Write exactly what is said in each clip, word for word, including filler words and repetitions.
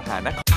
หานคร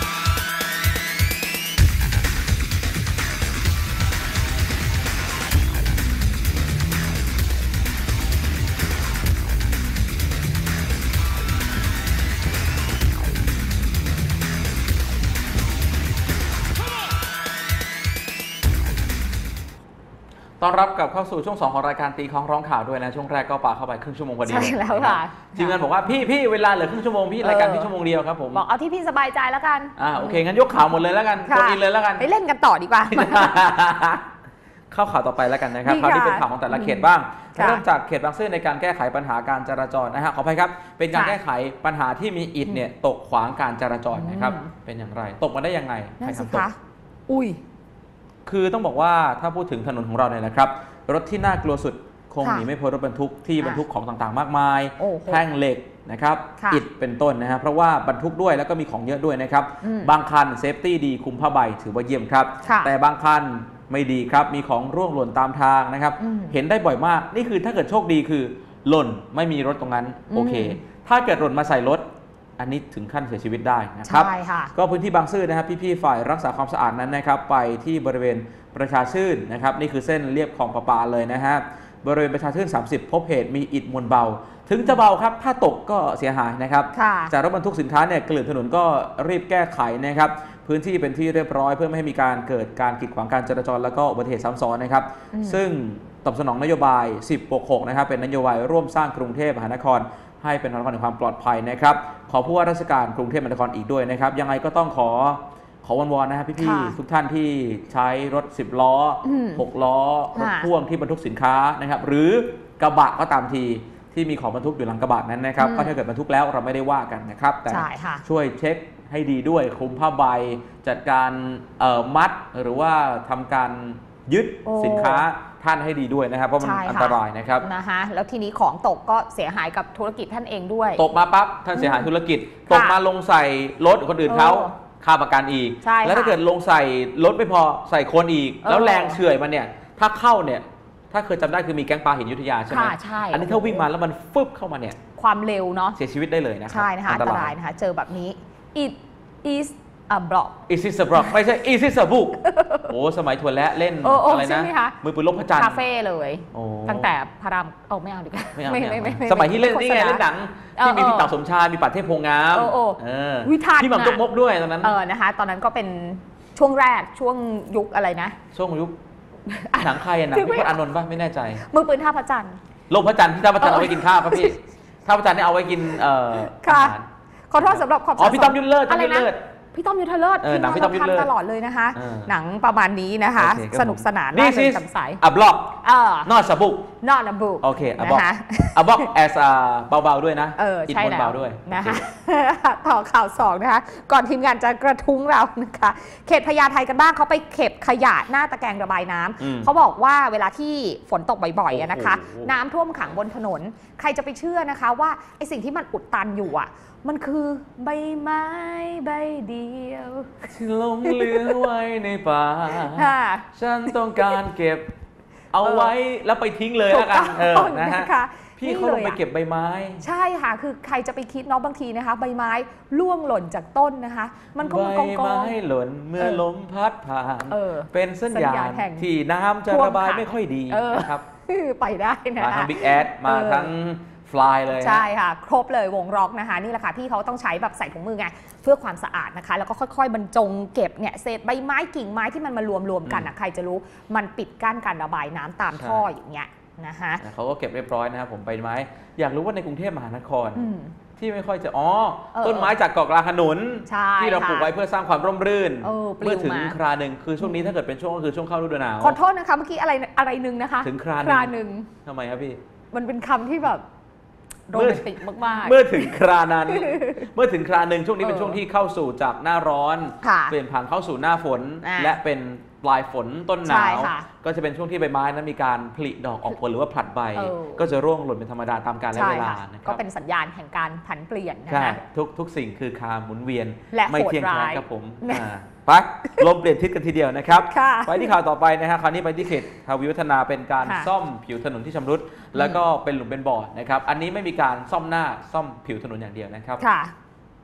ต้อนรับกับเข้าสู่ช่วงสองของรายการตีคล้องร้องข่าวด้วยนะช่วงแรกก็ปาเข้าไปครึ่งชั่วโมงพอดีใช่แล้วค่ะทีมงานบอกว่าพี่พี่เวลาเหลือครึ่งชั่วโมงพี่รายการพี่ชั่วโมงเดียวครับผมบอกเอาที่พี่สบายใจแล้วกันอ่าโอเคงั้นยกข่าวหมดเลยแล้วกันกดอินเลยแล้วกันไปเล่นกันต่อดีกว่าเข้าข่าวต่อไปแล้วกันนะครับคราวนี้เป็นข่าวของแต่ละเขตบ้างเริ่มจากเขตบางซื่อในการแก้ไขปัญหาการจราจรนะฮะขออภัยครับเป็นการแก้ไขปัญหาที่มีอิฐเนี่ยตกขวางการจราจรนะครับเป็นอย่างไรตกมาได้ยังไงใครทำตกอุ้ยคือต้องบอกว่าถ้าพูดถึงถนนของเราเนี่ยนะครับรถที่น่ากลัวสุดคงหนีไม่พ้นรถบรรทุกที่บรรทุกของต่างๆมากมายแท่งเหล็กนะครับอิฐเป็นต้นนะฮะเพราะว่าบรรทุกด้วยแล้วก็มีของเยอะด้วยนะครับบางคันเซฟตี้ดีคุมผ้าใบถือว่าเยี่ยมครับแต่บางคันไม่ดีครับมีของร่วงหล่นตามทางนะครับเห็นได้บ่อยมากนี่คือถ้าเกิดโชคดีคือหล่นไม่มีรถตรงนั้นโอเคถ้าเกิดหล่นมาใส่รถอันนี้ถึงขั้นเสียชีวิตได้นะครับก็พื้นที่บางซื่อนะครับพี่ๆฝ่ายรักษาความสะอาดนั้นนะครับไปที่บริเวณประชาชื่นนะครับนี่คือเส้นเรียบคลองประปาเลยนะฮะบริเวณประชาชื่นสามสิบพบเหตุมีอิฐมวลเบาถึงจะเบาครับถ้าตกก็เสียหายนะครับจากรถบรรทุกสินค้าเนี่ยเกลื่อนถนนก็รีบแก้ไขนะครับพื้นที่เป็นที่เรียบร้อยเพื่อไม่ให้มีการเกิดการกีดขวางการจราจรแล้วก็อุบัติเหตุซ้ำซ้อนนะครับซึ่งตอบสนองนโยบายสิบหกหกนะครับเป็นนโยบายร่วมสร้างกรุงเทพมหานครให้เป็นนครแห่งความปลอดภัยนะครับขอผู้ว่าราชการกรุงเทพมหานครอีกด้วยนะครับยังไงก็ต้องขอขอวอนๆนะครับพี่ๆทุกท่านที่ใช้รถสิบล้อหกล้อรถพ่วงที่บรรทุกสินค้านะครับหรือกระบะก็ตามทีที่มีของบรรทุกอยู่หลังกระบะนั้นนะครับก็ถ้าเกิดบรรทุกแล้วเราไม่ได้ว่ากันนะครับแต่ช่วยเช็คให้ดีด้วยคลุมผ้าใบจัดการมัดหรือว่าทำการยึดสินค้าท่านให้ดีด้วยนะครับเพราะมันอันตรายนะครับนะคะแล้วทีนี้ของตกก็เสียหายกับธุรกิจท่านเองด้วยตกมาปั๊บท่านเสียหายธุรกิจตกมาลงใส่รถคนอื่นเขาค่าประกันอีกแล้วถ้าเกิดลงใส่รถไม่พอใส่คนอีกแล้วแรงเฉื่อยมันเนี่ยถ้าเข้าเนี่ยถ้าเคยจำได้คือมีแก๊งปลาหินอยุธยาใช่ไหมอันนี้ถ้าวิ่งมาแล้วมันฟึบเข้ามาเนี่ยความเร็วเนาะเสียชีวิตได้เลยนะครับใช่นะคะอันตรายนะคะเจอแบบนี้ it is a block it is a block ไม่ใช่ it is a book โอ้สมัยถั่วและเล่นอะไรนะมือปืนลบพระจันทร์คาเฟ่เลยตั้งแต่พระรามโอ้ไม่เอาดีกว่าไม่ไม่สมัยที่เล่นนี่ไงเล่นหนังที่มีพี่เต่าสมชายมีปัดเทพโพงามวิธานพี่หม่ำจกมกด้วยตอนนั้นเออนะคะตอนนั้นก็เป็นช่วงแรกช่วงยุคอะไรนะช่วงยุคหนังใครหนังพี่พจน์อานนท์ป่ะไม่แน่ใจมือปืนท่าพระจันทร์ลบพระจันทร์ที่ท่าพระจันทร์เอาไว้กินข้าวป่ะพี่ท่าพระจันทร์นี่เอาไว้กินเอ่อค่ะขอโทษสำหรับขอบอ๋อพี่ต้อมยุทธเลิศต้อมยุทธเลิศพี่ต้อมยุทธเลิศหนังพี่ต้อมยุทธเลิศตลอดเลยนะคะหนังประมาณนี้นะคะสนุกสนานนี่สิอับล็อกนอตสบุกนอตสบุกโอเคอับล็อกอับล็อกแอสเบาๆด้วยนะเออใช่แล้วเบาด้วยนะคะต่อข่าวสองนะคะก่อนทีมงานจะกระทุ้งเรานะคะเขตพญาไทกันบ้างเขาไปเก็บขยะหน้าตะแกรงระบายน้ำเขาบอกว่าเวลาที่ฝนตกบ่อยๆนะคะน้ำท่วมขังบนถนนใครจะไปเชื่อนะคะว่าไอสิ่งที่มันอุดตันอยู่อ่ะมันคือใบไม้ใบเดียวที่ลงเหลือไว้ในป่าฉันต้องการเก็บเอาไว้แล้วไปทิ้งเลยแล้วกันเออนะฮะพี่เขาลงไปเก็บใบไม้ใช่ค่ะคือใครจะไปคิดเนาะบางทีนะคะใบไม้ร่วงหล่นจากต้นนะคะมันก็มันกองใบไม้หล่นเมื่อลมพัดผ่านเป็นสัญญาณที่น้ำจะระบายไม่ค่อยดีนะครับไปได้นะมาทั้งบิ๊กแอดมาทั้งฟลายเลยใช่ค่ะครบเลยวงร็อกนะคะนี่แหละค่ะพี่เขาต้องใช้แบบใส่ถุงมือไงเพื่อความสะอาดนะคะแล้วก็ค่อยๆบรรจงเก็บเนี่ยเศษใบไม้กิ่งไม้ที่มันมารวมๆกันนะใครจะรู้มันปิดกั้นการระบายน้ำตามท่ออย่างเงี้ยนะคะเขาก็เก็บเรียบร้อยนะครับผมใบไม้อยากรู้ว่าในกรุงเทพมหานครที่ไม่ค่อยจะอ๋อต้นไม้จากเกาะกลางถนนที่เราปลูกไว้เพื่อสร้างความร่มรื่นเมื่อถึงคราหนึ่งคือช่วงนี้ถ้าเกิดเป็นช่วงก็คือช่วงเข้าฤดูหนาวขอโทษนะคะเมื่อกี้อะไรอะไรนึงนะคะถึงคราหนึ่งทำไมครับพี่มันเป็นคำที่แบบโรแมนติกมากๆเมื่อถึงครานั้นเมื่อถึงคราหนึ่งช่วงนี้เป็นช่วงที่เข้าสู่จากหน้าร้อนเปลี่ยนผ่านเข้าสู่หน้าฝนและเป็นปลายฝนต้นหนาวก็จะเป็นช่วงที่ใบไม้นั้นมีการผลิดอกออกผลหรือว่าผลัดใบก็จะร่วงหล่นเป็นธรรมดาตามกาลและเวลาก็เป็นสัญญาณแห่งการผันเปลี่ยนนะคะทุกทุกสิ่งคือคาหมุนเวียนไม่เที่ยงแท้ครับผมไปลมเปลี่ยนทิศกันทีเดียวนะครับไปที่ข่าวต่อไปนะฮะคราวนี้ไปที่เขตทวีวัฒนาเป็นการซ่อมผิวถนนที่ชำรุดแล้วก็เป็นหลุมเป็นบ่อนะครับอันนี้ไม่มีการซ่อมหน้าซ่อมผิวถนนอย่างเดียวนะครับ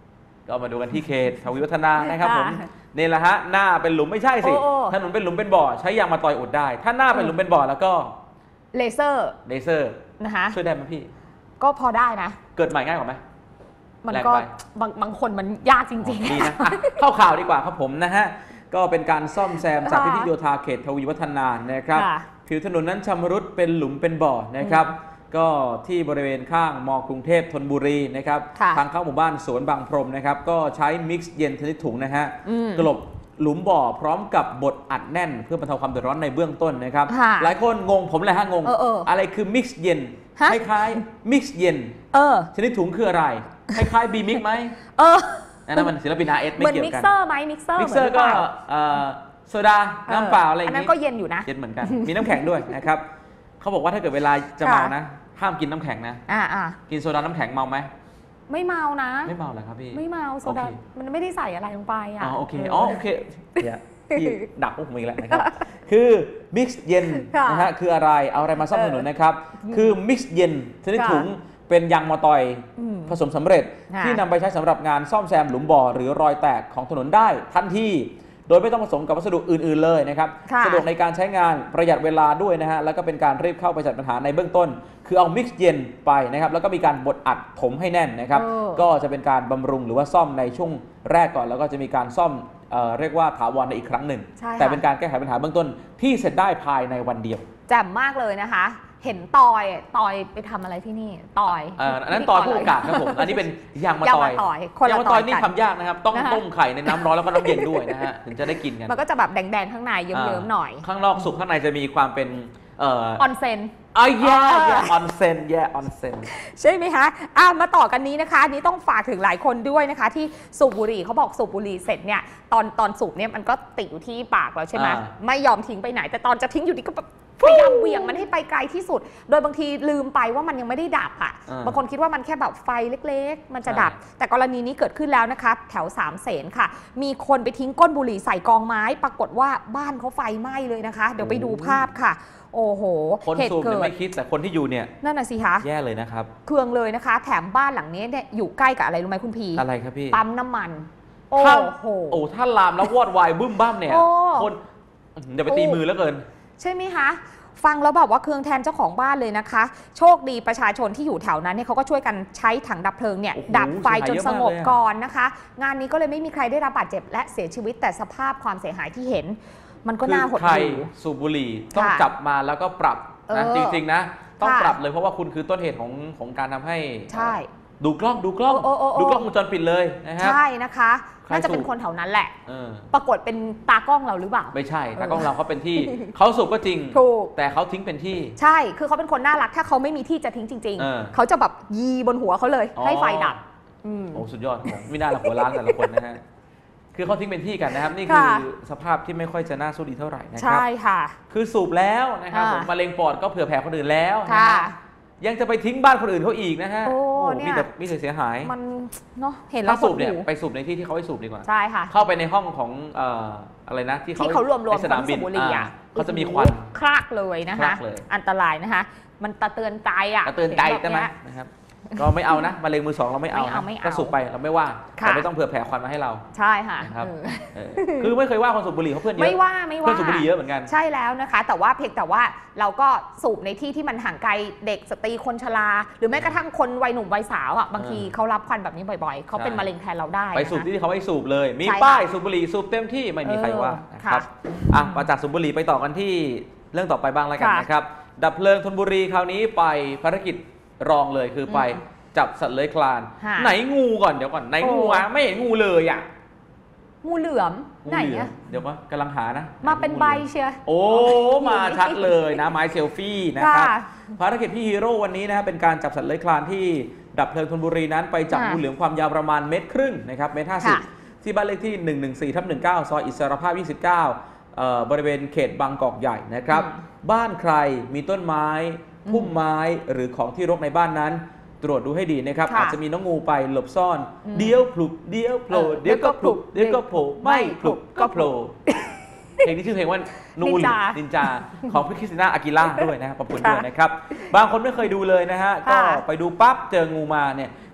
ก็มาดูกันที่เขตทวีวัฒนานะครับผมนี่แหละฮะหน้าเป็นหลุมไม่ใช่สิถนนเป็นหลุมเป็นบ่อใช้ยางมาตอยอุดได้ถ้าหน้าเป็นหลุมเป็นบ่อแล้วก็เลเซอร์เลเซอร์นะคะช่วยได้ไหมพี่ก็พอได้นะเกิดใหม่ง่ายกว่าไหมมันก็บางบางคนมันยากจริงๆดีนะเข้าข่าวดีกว่าครับผมนะฮะก็เป็นการซ่อมแซมจากพิธีโยธาเขตทวีวัฒนานะครับผิวถนนนั้นชำรุดเป็นหลุมเป็นบ่อนะครับก็ที่บริเวณข้างมกรุงเทพธนบุรีนะครับทางเข้าหมู่บ้านสวนบางพรมนะครับก็ใช้มิกซ์เย็นชนิดถุงนะฮะกลบหลุมบ่อพร้อมกับบดอัดแน่นเพื่อบรรเทาความเดือดร้อนในเบื้องต้นนะครับหลายคนงงผมเลยฮะงงเออเอออะไรคือมิกซ์เย็นคล้ายๆมิกซ์เย็นชนิดถุงคืออะไรคล้ายๆบีมิกไหมเออนั่นมันศิลปินอาร์เอสไม่เกี่ยวกันเหมือนมิกเซอร์ไหมมิกเซอร์มิกเซอร์ก็โซดาน้ำเปล่าอะไรอย่างนี้อันนั้นก็เย็นอยู่นะเย็นเหมือนกันมีน้ำแข็งด้วยนะครับเขาบอกว่าถ้าเกิดเวลาจะเมานะห้ามกินน้ำแข็งนะอ่าอ่ากินโซดาน้ำแข็งเมาไหมไม่เมานะไม่เมาเหรอครับพี่ไม่เมาโซดามันไม่ได้ใส่อะไรลงไปอ่ะอ๋อโอเคอ๋อโอเคเนี่ยพี่ดักพวกผมอีกแล้วนะครับคือมิกซ์เย็นนะฮะคืออะไรเอาอะไรมาซ่อมถนนนะครับคือมิกซ์เย็นชนิดถุงเป็นยางมะตอยผสมสำเร็จที่นำไปใช้สำหรับงานซ่อมแซมหลุมบ่อหรือรอยแตกของถนนได้ทันทีโดยไม่ต้องผสมกับวัสดุอื่นๆเลยนะครับสะดวกในการใช้งานประหยัดเวลาด้วยนะฮะแล้วก็เป็นการรีบเข้าไปจัดปัญหาในเบื้องต้นคือเอามิกซ์เย็นไปนะครับแล้วก็มีการบดอัดถมให้แน่นนะครับก็จะเป็นการบำรุงหรือว่าซ่อมในช่วงแรกก่อนแล้วก็จะมีการซ่อม เอ่อ เรียกว่าถาวรในอีกครั้งหนึ่งแต่เป็นการแก้ไขปัญหาเบื้องต้นที่เสร็จได้ภายในวันเดียวแจ่มมากเลยนะคะเห็นตอยตอยไปทำอะไรที่นี่ตอยอันนั้นตอยผู้ประกาศครับผมอันนี้เป็นยางมะตอยยางมะตอยนี่ทำยากนะครับต้องต้มไข่ในน้ำร้อนแล้วก็น้ำเย็นด้วยนะฮะถึงจะได้กินกันมันก็จะแบบแดงๆข้างในเยิ้มๆหน่อยข้างนอกสุกข้างในจะมีความเป็นออนเซนอ๋อแย่แย่ออนเซนแย่ออนเซนใช่ไหมคะอ่ะมาต่อกันนี้นะคะนี้ต้องฝากถึงหลายคนด้วยนะคะที่สูบบุหรี่เขาบอกสูบบุหรี่เสร็จเนี่ยตอนตอนสูบเนี่ยมันก็ติดอยู่ที่ปากแล้วใช่ไหมไม่ยอมทิ้งไปไหนแต่ตอนจะทิ้งอยู่ดีก็พยายามเหวี่ยงมันให้ไปไกลที่สุดโดยบางทีลืมไปว่ามันยังไม่ได้ดับอ่ะบางคนคิดว่ามันแค่แบบไฟเล็กๆมันจะดับแต่กรณีนี้เกิดขึ้นแล้วนะคะแถวสามเสนค่ะมีคนไปทิ้งก้นบุหรี่ใส่กองไม้ปรากฏว่าบ้านเขาไฟไหม้เลยนะคะเดี๋ยวไปดูภาพค่ะโอ้โหคนสูบเนี่ยไม่คิดแต่คนที่อยู่เนี่ยนั่นน่ะสิคะแย่เลยนะครับเครืองเลยนะคะแถมบ้านหลังนี้เนี่ยอยู่ใกล้กับอะไรรู้ไหมคุณพีอะไรครับพี่ปั๊มน้ำมันโอ้โหโอ้ถ้าลามแล้ววอดวายบึ้มบ้ามเนี่ยคนจะไปตีมือแล้วเกินใช่ไหมคะฟังแล้วแบบว่าเครื่องแทนเจ้าของบ้านเลยนะคะโชคดีประชาชนที่อยู่แถวนั้นเนี่ยเขาก็ช่วยกันใช้ถังดับเพลิงเนี่ยดับไฟจนสงบก่อนนะคะงานนี้ก็เลยไม่มีใครได้รับบาดเจ็บและเสียชีวิตแต่สภาพความเสียหายที่เห็นมันก็น่าหดหู่สูบบุหรี่ต้องจับมาแล้วก็ปรับนะจริงๆนะต้องปรับเลยเพราะว่าคุณคือต้นเหตุของของการทำให้ใช่ดูกล้องดูกล้องดูกล้องวงจรปิดเลยนะครับใช่นะคะน่าจะเป็นคนแถวนั้นแหละปรากฏเป็นตากล้องเราหรือเปล่าไม่ใช่ตากล้องเราเขาเป็นที่เขาสูบก็จริงแต่เขาทิ้งเป็นที่ใช่คือเขาเป็นคนน่ารักถ้าเขาไม่มีที่จะทิ้งจริงๆเขาจะแบบยีบนหัวเขาเลยให้ไฟดับโอ้สุดยอดไม่น่าละหัวล้านแต่ละคนนะฮะคือเขาทิ้งเป็นที่กันนะครับนี่คือสภาพที่ไม่ค่อยจะน่าสู้ดีเท่าไหร่นะครับใช่ค่ะคือสูบแล้วนะครับมะเร็งปอดก็เผื่อแผ่คนอื่นแล้วนะยังจะไปทิ้งบ้านคนอื่นเขาอีกนะฮะโอ้มีแต่มีแต่เสียหายมันเนาะเห็นแล้วสูบเนี่ยไปสูบในที่ที่เขาให้สูบดีกว่าใช่ค่ะเข้าไปในห้องของอะไรนะที่เขารวมรวมสนามบินเขาจะมีควันคลากเลยนะคะอันตรายนะคะมันตะเตือนใจอ่ะตะเตือนใจใช่ไหมนะครับก็ไม่เอานะมะเร็งมือสองเราไม่เอาก็สูบไปเราไม่ว่าแต่ไม่ต้องเผื่อแผ่ควันมาให้เราใช่ค่ะครับคือไม่เคยว่าคนสูบบุหรี่เขาเพื่อนเยอะไม่ว่าไม่ว่าเพื่อนสูบบุหรี่เยอะเหมือนกันใช่แล้วนะคะแต่ว่าเพียงแต่ว่าเราก็สูบในที่ที่มันห่างไกลเด็กสตรีคนชราหรือแม้กระทั่งคนวัยหนุ่มวัยสาวอ่ะบางทีเขารับควันแบบนี้บ่อยๆเขาเป็นมะเร็งแทนเราได้ไปสูบที่เขาไม่สูบเลยมีป้ายสูบบุหรี่สูบเต็มที่ไม่มีใครว่านะครับอ่ะมาจากสูบบุหรี่ไปต่อกันที่เรื่องต่อไปบ้างแล้วกันนะครับดับเพลิงธนบุรีคราวนี้ไปภารกิจรองเลยคือไปจับสัตว์เลื้อยคลานไหนงูก่อนเดี๋ยวก่อนไหนงูอ่ะไม่เห็นงูเลยอ่ะงูเหลือมไหนอ่ะเดี๋ยวว่ากำลังหานะมาเป็นใบเชียโอ้มาชัดเลยนะไม้เซลฟี่นะครับภารกิจพี่ฮีโร่วันนี้นะเป็นการจับสัตว์เลื้อยคลานที่ดับเพลิงธนบุรีนั้นไปจับงูเหลือมความยาวประมาณเมตรครึ่งนะครับเมตรห้าสิบที่บ้านเลขที่หนึ่งหนึ่งสี่ทับหนึ่งเก้าซอยอิสรภาพยี่สิบเก้าบริเวณเขตบางกอกใหญ่นะครับบ้านใครมีต้นไม้พุ่มไม้หรือของที่รกในบ้านนั้นตรวจดูให้ดีนะครับอาจจะมีน้องงูไปหลบซ่อนเดี๋ยวพลุกเดี๋ยวโผล่เดี๋ยวก็พลุกเดี๋ยวก็โผล่ไม่พลุกก็โผล่เพลงนี้ชื่อเพลงว่านูนินจาของพี่คริสติน่าอากิล่าด้วยนะครับขอบคุณด้วยนะครับบางคนไม่เคยดูเลยนะฮะก็ไปดูปั๊บเจองูมาเนี่ย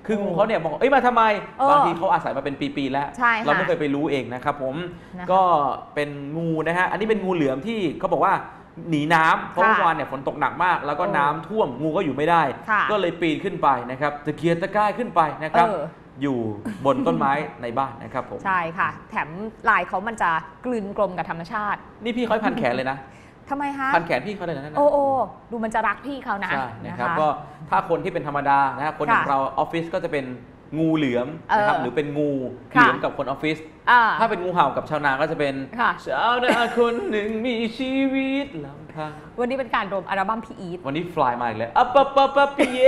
คืองูเขาเนี่ยบอกเอ้ยมาทำไมบางทีเขาอาศัยมาเป็นปีๆแล้วเราไม่เคยไปรู้เองนะครับผมก็เป็นงูนะฮะอันนี้เป็นงูเหลือมที่เขาบอกว่าหนีน้ำเพราะเมื่อวานเนี่ยฝนตกหนักมากแล้วก็น้ำท่วมงูก็อยู่ไม่ได้ก็เลยปีนขึ้นไปนะครับตะเกียกตะกายขึ้นไปนะครับอยู่บนต้นไม้ในบ้านนะครับผมใช่ค่ะแถมลายเขามันจะกลืนกลมกับธรรมชาตินี่พี่เขาพันแขนเลยนะทำไมคะพันแขนพี่เขาเลยนะโอ้โอ้ดูมันจะรักพี่เขานะใช่นะครับก็ถ้าคนที่เป็นธรรมดานะคนอย่างเราออฟฟิศก็จะเป็นงูเหลือมนะครับหรือเป็นงูเหลือมกับคนออฟฟิศถ้าเป็นงูเห่ากับชาวนาก็จะเป็นชาวนาคนหนึ่งมีชีวิตลำพังวันนี้เป็นการรวมอัลบั้มพี่อีทวันนี้ฟลายมาอีกแล้วอัปปะปะปะพี่เย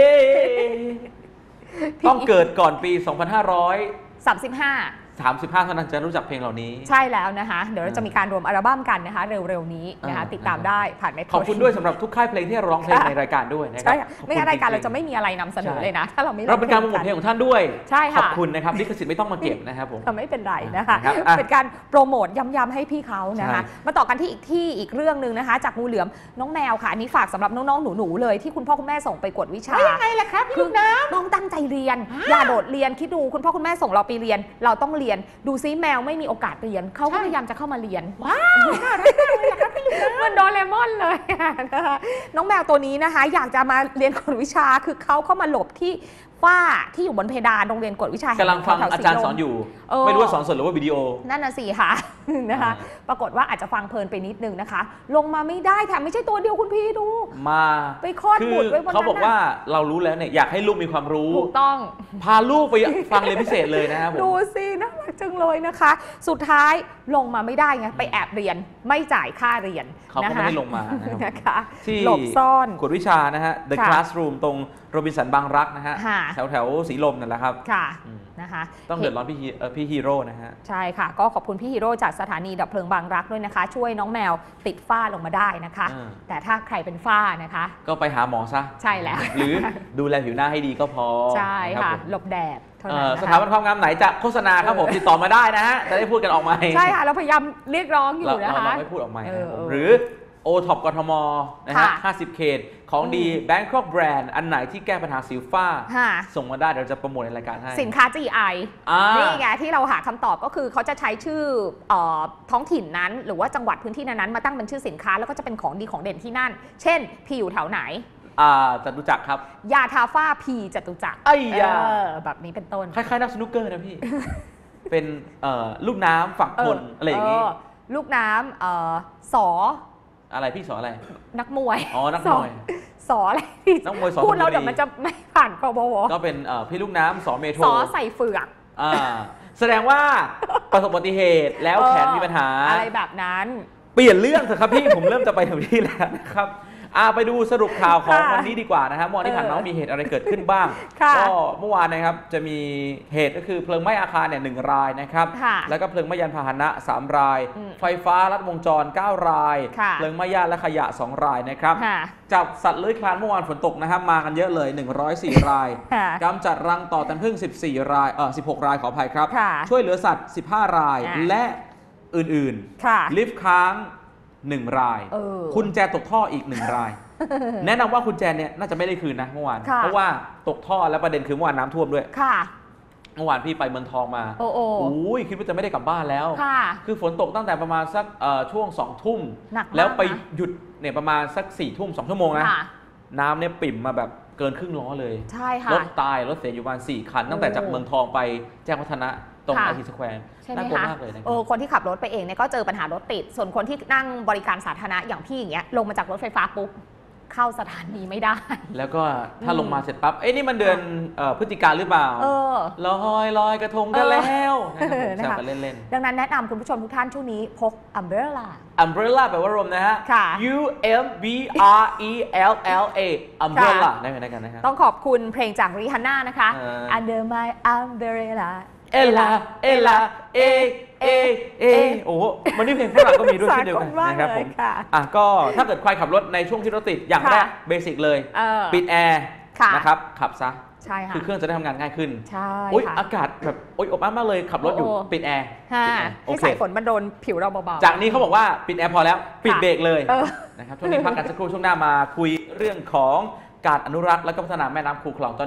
ต้องเกิดก่อนปีสองพันห้าร้อยสามสิบห้าสามสิบห้าเท่านั้นจะรู้จักเพลงเหล่านี้ใช่แล้วนะคะเดี๋ยวเราจะมีการรวมอัลบั้มกันนะคะเร็วๆนี้นะคะติดตามได้ผ่านเมโทรขอบคุณด้วยสำหรับทุกค่ายเพลงที่ร้องเพลงในรายการด้วยนะครับไม่งั้นรายการเราจะไม่มีอะไรนำเสนอเลยนะถ้าเราไม่เราเป็นการโปรโมทเพลงของท่านด้วยใช่ค่ะขอบคุณนะครับลิขสิทธิ์ไม่ต้องมาเก็บนะครับผมไม่เป็นไรนะคะเป็นการโปรโมทย้ำๆให้พี่เขานะคะมาต่อกันที่อีกที่อีกเรื่องหนึ่งนะคะจากงูเหลือมน้องแมวค่ะอันนี้ฝากสำหรับน้องๆหนูๆเลยที่คุณพ่อคุณแม่ส่งไปกวดวิชายังไงล่ะครับพี่ลูกน้ำน้องตั้งใจเรียนอย่าโดดเรียนคิดดูคุณพ่อคุณแม่ส่งเราไปเรียนเราต้องเรียนดูซิแมวไม่มีโอกาสเรียนเขาก็พยายามจะเข้ามาเรียนว้าวน่ารักมากเลยครับพี่ลูกน้ำมันโดเรมอนเลยนะคะน้องแมวตัวนี้นะคะอยากจะมาเรียนกวดวิชาคือเขาเข้ามาหลบที่ฝ้าที่อยู่บนเพดานโรงเรียนกวดวิชากำลังฟังอาจารย์สอนอยู่ไม่รู้ว่าสอนสดหรือว่าวิดีโอนั่นน่ะสิค่ะนะคะปรากฏว่าอาจจะฟังเพลินไปนิดนึงนะคะลงมาไม่ได้แถมไม่ใช่ตัวเดียวคุณพี่ดูมาไปคลอดบุตรไว้บนนั้นเขาบอกว่าเรารู้แล้วเนี่ยอยากให้ลูกมีความรู้ถูกต้องพาลูกไปฟังเรียนพิเศษเลยนะครับผมดูสิน่ารักจังเลยนะคะสุดท้ายลงมาไม่ได้ไงไปแอบเรียนไม่จ่ายค่าเรียนเขาก็ไม่ได้ลงมานะคะที่หลบซ่อนกวดวิชานะฮะ The Classroom ตรงโรบินสันบางรักนะฮะแถวแถวสีลมนั่นแหละครับค่ะนะคะต้องเดือดร้อนพี่พี่ฮีโร่นะฮะใช่ค่ะก็ขอบคุณพี่ฮีโร่จากสถานีดับเพลิงบางรักด้วยนะคะช่วยน้องแมวติดฝ้าลงมาได้นะคะแต่ถ้าใครเป็นฝ้านะคะก็ไปหาหมอซะใช่แล้วหรือดูแลผิวหน้าให้ดีก็พอใช่ค่ะหลบแดดสถาบันความงามไหนจะโฆษณาครับผมติดต่อมาได้นะฮะจะได้พูดกันออกมาใช่ค่ะเราพยายามเรียกร้องอยู่นะคะเราไม่พูดออกมาหรือโอท็อปกทมนะฮะห้าสิบเขตของดี Bangkok Brand อันไหนที่แก้ปัญหาสิวฝ้าส่งมาได้เดี๋ยวจะโปรโมทในรายการให้สินค้า จี ไอ นี่ไงที่เราหาคำตอบก็คือเขาจะใช้ชื่อท้องถิ่นนั้นหรือว่าจังหวัดพื้นที่นั้นมาตั้งเป็นชื่อสินค้าแล้วก็จะเป็นของดีของเด่นที่นั่นเช่นพี่อยู่แถวไหนจตุจักรครับยาทาฝ้าพีจตุจักรไอ้ยาแบบนี้เป็นต้นคล้ายๆนักสนุกเกอร์นะพี่เป็นลูกน้ำฝั่งทนอะไรอย่างงี้ลูกน้ำสออะไรพี่สอนอะไรนักมวยอ๋อนักมวยสออะไรนักมวยสอพูดแล้วเดี๋ยวมันจะไม่ผ่านกบวก็เป็นพี่ลูกน้ำสอเมโทรสอใส่เฟือกแสดงว่าประสบอุบัติเหตุแล้วแขนมีปัญหาอะไรแบบนั้นเปลี่ยนเรื่องเถอะครับพี่ผมเริ่มจะไปถึงที่แล้วนะครับไปดูสรุปข่าวของวันนี้ดีกว่านะครับเมื่อวานที่ผ่านมามีเหตุอะไรเกิดขึ้นบ้างก็เมื่อวานนะครับจะมีเหตุก็คือเพลิงไหม้อาคารเนี่ยหนึ่งรายนะครับแล้วก็เพลิงไหม้ยานพาหนะสามรายไฟฟ้าลัดวงจรเก้ารายเพลิงไหม้หญ้าและขยะสองรายนะครับจับสัตว์เลื้อยคลานเมื่อวานฝนตกนะครับมากันเยอะเลยหนึ่งร้อยสี่รายกำจัดรังต่อตันพึ่งสิบสี่รายเออสิบหกรายขออภัยครับช่วยเหลือสัตว์สิบห้ารายและอื่นๆลิฟต์ค้างหนึ่งรายคุณแจตกท่ออีกหนึ่งรายแนะนำว่าคุณแจเนี่ยน่าจะไม่ได้คืนนะเมื่อวานเพราะว่าตกท่อแล้วประเด็นคือเมื่อวานน้ำท่วมด้วยเมื่อวานพี่ไปเมืองทองมาโอ้โหคิดว่าจะไม่ได้กลับบ้านแล้วคือฝนตกตั้งแต่ประมาณสักช่วงสองทุ่มแล้วไปหยุดเนี่ยประมาณสักสี่ทุ่มสองชั่วโมงนะน้ำเนี่ยปิ่มมาแบบเกินครึ่งล้อเลยใช่ค่ะรถตายรถเสียอยู่ประมาณสี่คันตั้งแต่จากเมืองทองไปแจ้งวัฒนะตรงไอทีสแควร์น่ากลัวมากเลยนะเออคนที่ขับรถไปเองเนี่ยก็เจอปัญหา รถติดส่วนคนที่นั่งบริการสาธารณะอย่างพี่อย่างเงี้ยลงมาจากรถไฟฟ้าปุ๊บเข้าสถานีไม่ได้แล้วก็ถ้าลงมาเสร็จปั๊บเอ้ยนี่มันเดือนพฤศจิกาหรือเปล่าลอยลอยกระทงกันแล้วแซวกันเล่นๆดังนั้นแนะนำคุณผู้ชมทุกท่านช่วงนี้พก umbrella umbrella แปลว่าลมนะฮะ U M B R E L L A umbrella ได้ไหมกันนะฮะต้องขอบคุณเพลงจากริฮันน่านะคะ Under my umbrella เอลาเอลาเอเอเอโอ้มันนี่เพลงฝรั่งก็มีด้วยเช่นเดียวกันนะครับผมอ่ะก็ถ้าเกิดใครขับรถในช่วงที่รถติดอย่างแรกเบสิกเลยปิดแอร์นะครับขับซะใช่ค่ะคือเครื่องจะได้ทำงานง่ายขึ้นใช่อุ๊ยอากาศแบบโอ๊ยอบอ้าวมากเลยขับรถอยู่ปิดแอร์ให้สายฝนมันโดนผิวเราเบาๆจากนี้เขาบอกว่าปิดแอร์พอแล้วปิดเบรกเลยนะครับช่วงนี้พักกันสักครู่ช่วงหน้ามาคุยเรื่องของการอนุรักษ์และก็พัฒนาแม่น้ำคูคลองตอนนี้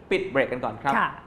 ปิดเบรกกันก่อนครับค่ะ